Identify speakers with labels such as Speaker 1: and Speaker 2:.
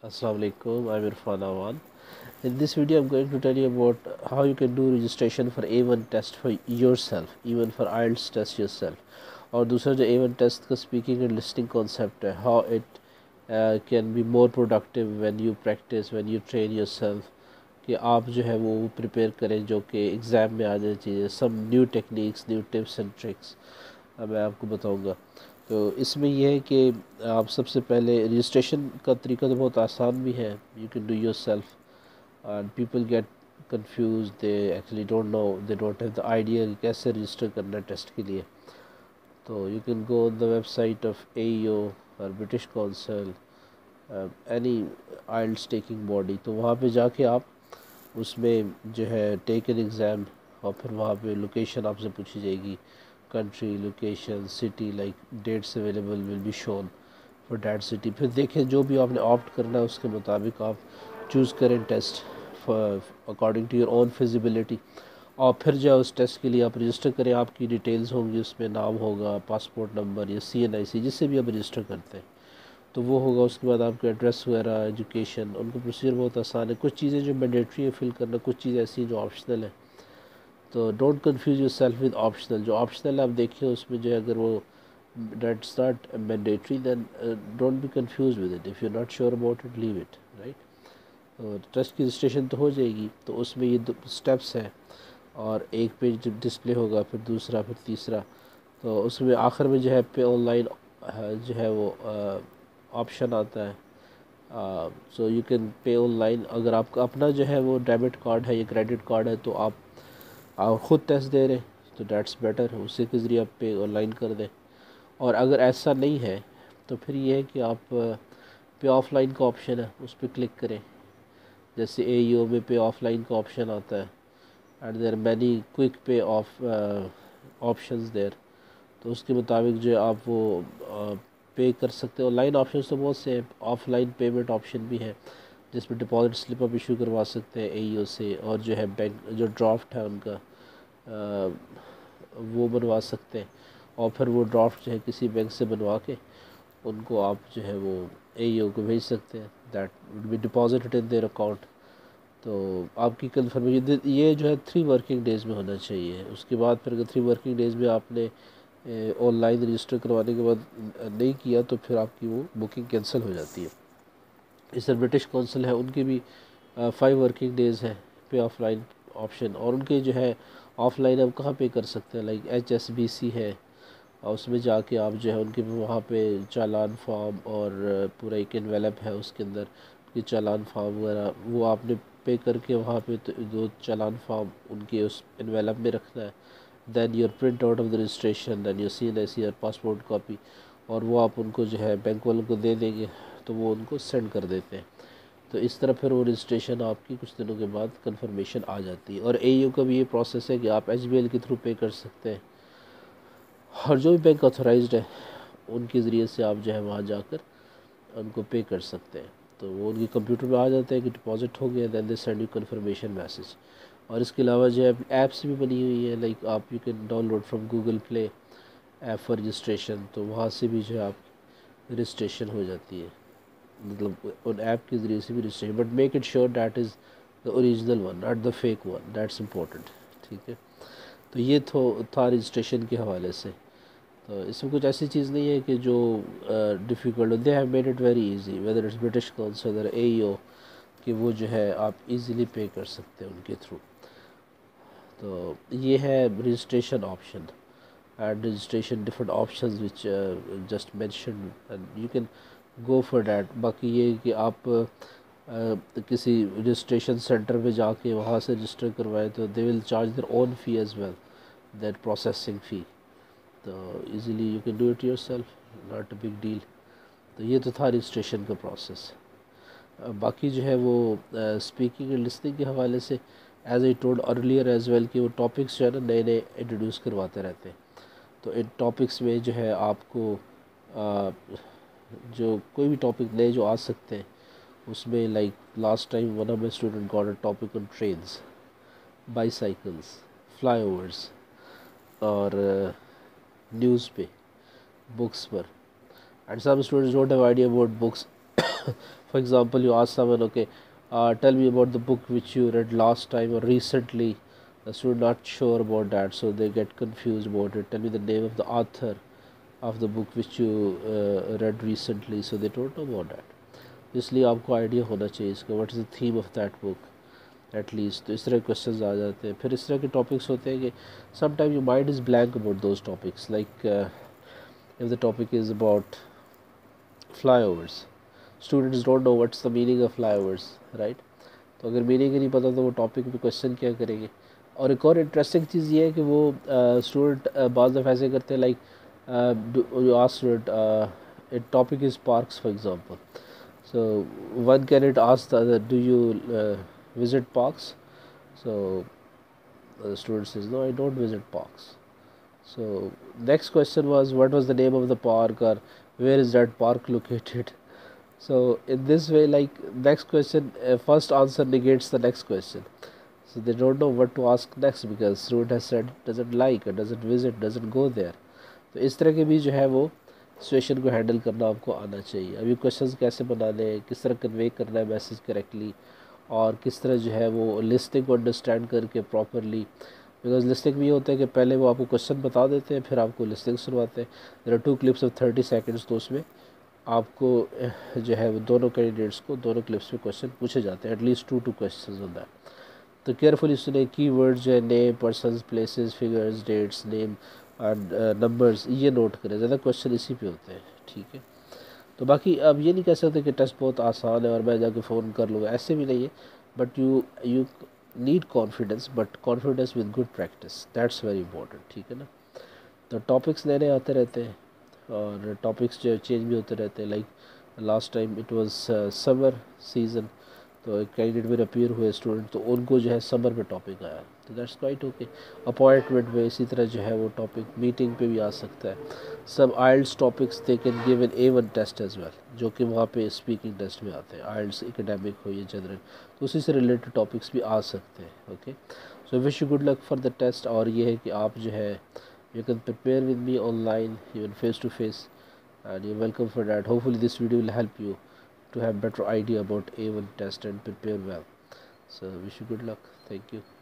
Speaker 1: Assalamu alaikum, I'm Irfan Awan. In this video, I'm going to tell you about how you can do registration for A1 test for yourself, even for IELTS test yourself. और दूसरा जो A1 test का speaking and listening concept है, how it can be more productive when you practice, when you train yourself, कि आप जो है वो prepare करें जो कि एग्ज़ाम में आ जानी चाहिए. Some new techniques, new tips and tricks मैं आपको बताऊंगा. तो इसमें यह है कि आप सबसे पहले रजिस्ट्रेशन का तरीका तो बहुत आसान भी है. You can do yourself and people get confuse, they actually don't know, they don't have the idea कि कैसे रजिस्टर करना है टेस्ट के लिए. तो you can go on the website of AEO और British council, any IELTS taking body. तो वहाँ पे जाके आप उसमें जो है टेक एन एग्ज़ाम, और फिर वहाँ पे लोकेशन आपसे पूछी जाएगी, country, location, city, like dates available will be shown for that city. फिर देखें जो भी आपने ऑप्ट करना है उसके मुताबिक आप चूज़ करें test according to your own feasibility. और फिर जो उस टेस्ट के लिए आप रजिस्टर करें, आपकी डिटेल्स होंगी उसमें, नाम होगा, पासपोर्ट नंबर या CNIC जिससे भी आप रजिस्टर करते हैं तो वो होगा. उसके बाद आपका एड्रेस वगैरह, एजुकेशन, उनका प्रोसीजर बहुत आसान है. कुछ चीज़ें जो मैंडेटरी है फिल करना, कुछ चीज़ें ऐसी हैं जो ऑप्शनल है. तो don't confuse yourself with optional. जो ऑप्शनल आप देखिए उसमें जो है अगर वो that's not mandatory then don't be confuse with it. If you not sure about it, leave it, right. और टेस्ट की रजिस्ट्रेशन तो हो जाएगी. तो उसमें ये दो स्टेप्स हैं और एक पेज डिस्प्ले होगा, फिर दूसरा, फिर तीसरा. तो उसमें आखिर में जो है पे ऑनलाइन जो है वो ऑप्शन आता है. So you can pay online. अगर आपका अपना जो है वो डेबिट कार्ड है या क्रेडिट कार्ड है तो आप ख़ुद टेस्ट दे रहे हैं तो डैट्स बेटर, उसी के ज़रिए आप पे ऑनलाइन कर दें. और अगर ऐसा नहीं है तो फिर ये है कि आप पे ऑफलाइन का ऑप्शन है उस पर क्लिक करें. जैसे AEO में पे ऑफलाइन का ऑप्शन आता है and there many quick pay of options there. तो उसके मुताबिक जो आप वो पे कर सकते हो. ऑनलाइन ऑप्शन तो बहुत से हैं. ऑफलाइन पेमेंट ऑप्शन भी है जिसमें डिपॉजिट स्लिप आप इशू करवा सकते हैं AEO से, और जो है बैंक जो ड्राफ्ट है उनका वो बनवा सकते हैं. और फिर वो ड्राफ्ट जो है किसी बैंक से बनवा के उनको आप जो है वो AEO को भेज सकते हैं. That would be deposited in their account. तो आपकी कन्फर्मेशन ये जो है 3 वर्किंग डेज़ में होना चाहिए. उसके बाद फिर अगर 3 वर्किंग डेज़ में आपने ऑनलाइन रजिस्टर करवाने के बाद नहीं किया तो फिर आपकी वो बुकिंग कैंसिल हो जाती है. इस तरह ब्रिटिश काउंसिल है, उनकी भी 5 वर्किंग डेज़ है पे ऑफलाइन ऑप्शन. और उनके जो है ऑफलाइन आप कहाँ पे कर सकते हैं, लाइक HSBC है, और उसमें जाके आप जो है उनके वहाँ पे चालान फॉर्म और पूरा एक एनवेलप है उसके अंदर कि चालान फॉर्म वगैरह वो आपने पे करके वहाँ पे दो चालान फॉर्म उनके उस एनवेलप में रखना है. Then your print out of the registration, then your CNIC और पासपोर्ट कॉपी, और वो आप उनको जो है बैंक वालों को दे देंगे तो वो उनको सेंड कर देते हैं. तो इस तरह फिर वो रजिस्ट्रेशन आपकी कुछ दिनों के बाद कंफर्मेशन आ जाती है. और AEO का भी ये प्रोसेस है कि आप HBL के थ्रू पे कर सकते हैं, और जो भी बैंक ऑथराइज्ड है उनके ज़रिए से आप जो है वहाँ जाकर उनको पे कर सकते हैं. तो वो उनके कंप्यूटर में आ जाता है कि डिपॉजिट हो गया, then they send you confirmation message. और इसके अलावा जो है ऐप्स भी बनी हुई है, लाइक आप you can download from Google Play app for registration. तो वहाँ से भी जो है आप रजिस्ट्रेशन हो जाती है, मतलब उन ऐप के ज़रिए से भी registration. But make it sure that is the original one, not the fake one. That's important, ठीक है. तो ये था रजिस्ट्रेशन के हवाले से. तो इसमें कुछ ऐसी चीज़ नहीं है कि जो डिफ़िकल्ट हो. They have made it very easy, whether it's British Council और AEO, कि वो जो है आप इजीली पे कर सकते हैं उनके थ्रू. तो ये है registration option and registration different options which just mention, and you can go for that. बाकी ये कि आप किसी रजिस्ट्रेशन सेंटर में जाके वहाँ से रजिस्टर करवाएं तो they will charge their own fee as well, that processing fee. तो easily you can do it yourself, not a big deal. तो ये तो था रजिस्ट्रेशन का प्रोसेस. बाकी जो है वो स्पीकिंग एंड लिसनिंग के हवाले से as I told earlier as well कि वो टॉपिक्स जो है ना नए नए इंट्रोड्यूस करवाते रहते हैं. तो इन टॉपिक्स में जो है आपको जो कोई भी टॉपिक नए जो आ सकते हैं उसमें, like last time one of my student got a topic on trains, bicycles, flyovers, और न्यूज़ पे, बुक्स पर. And some students don't have idea about books. For example, you ask someone, okay, tell me about the book which you read last time or recently. The student not sure about that, so they get confused about it. Tell me the name of the author of the book which you read recently, so they don't know about that. इसलिए आपको idea होना चाहिए इसका, what is the theme of that book at least. तो इस तरह questions आ जाते हैं. फिर इस तरह के टॉपिक्स होते हैं कि some time your mind is blank about those topics. Like if the topic is about flyovers, students don't know what's the meaning of flyovers, right? तो अगर मीनिंग ही नहीं पता तो वो टॉपिक पे क्वेश्चन क्या करेंगे. और एक और इंटरेस्टिंग चीज़ ये है कि वो स्टूडेंट बाज़ दफ़ा ऐसे करते हैं, like you ask student it topic is parks for example. So one candidate asked the other, do you visit parks? So the student says, no, I don't visit parks. So next question was, what was the name of the park, or where is that park located? So in this way, like next question, first answer negates the next question. So they don't know what to ask next because student has said doesn't like or doesn't visit, doesn't go there. तो इस तरह के भी जो है वो situation को handle करना आपको आना चाहिए. अभी क्वेश्चंस कैसे बनाने हैं, किस तरह कन्वे करना है मैसेज करेक्टली, और किस तरह जो है वो लिस्टिंग को अंडरस्टैंड करके प्रॉपरली. बिकॉज लिस्टिंग में ये होता है कि पहले वो आपको क्वेश्चन बता देते हैं, फिर आपको लिस्टिंग सुनवाते हैं. There are 2 clips of 30 seconds, तो उसमें आपको जो है वो दोनों कैंडिडेट्स को दोनों क्लिप्स में क्वेश्चन पूछे जाते हैं, एटलीस्ट 2 क्वेश्चंस ऑन दैट. तो केयरफुली सुने. की वर्ड्स जो है name, persons, places, figures, dates, name and numbers, ये नोट करें. ज़्यादा क्वेश्चन इसी पे होते हैं, ठीक है. तो बाकी अब ये नहीं कह सकते कि टेस्ट बहुत आसान है और मैं जाके फ़ोन कर लूँगा, ऐसे भी नहीं है. But you need confidence, but confidence with good practice, that's very important, ठीक है ना. तो टॉपिक्स नए नए आते रहते हैं और टॉपिक्स जो चेंज भी होते रहते हैं. Like last time it was summer season, तो एक कैंडिडेट मेरे अपीयर हुए स्टूडेंट, तो उनको जो है समर पे टॉपिक आया, तो दैट्स क्वाइट ओके. अपॉइंटमेंट में इसी तरह जो है वो टॉपिक मीटिंग पे भी आ सकता है. सब IELTS topics they can give an A1 test as well, जो कि वहाँ पे स्पीकिंग टेस्ट में आते हैं. आइल्स एकेडमिक हो या जनरल, तो उसी से रिलेटेड टॉपिक्स भी आ सकते हैं. Okay, so wish you good luck for the test. और ये है कि आप जो है you can prepare with me online, even face to face, and you're welcome for that. Hopefully this video will help you to have better idea about A1 test and prepare well. So wish you good luck. Thank you.